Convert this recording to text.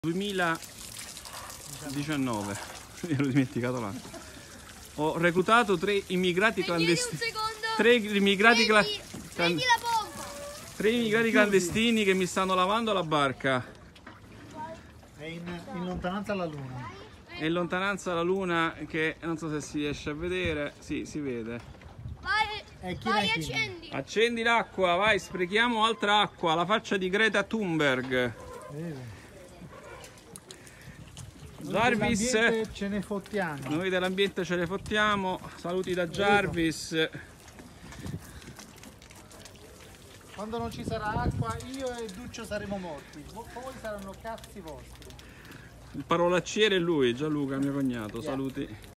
2019, mi ero dimenticato l'anno. Ho reclutato 3 immigrati clandestini. 3 immigrati clandestini che mi stanno lavando la barca. È in lontananza la luna. È in lontananza la luna, che non so se si riesce a vedere. Sì, si vede. Vai, accendi. Accendi l'acqua, vai, sprechiamo altra acqua. La faccia di Greta Thunberg. Jarvis, ce ne fottiamo. noi dell'ambiente ce ne fottiamo. Saluti da Jarvis. Quando non ci sarà acqua, io e Duccio saremo morti. Poi saranno cazzi vostri. Il parolacciere è lui, Gianluca, mio cognato. Saluti.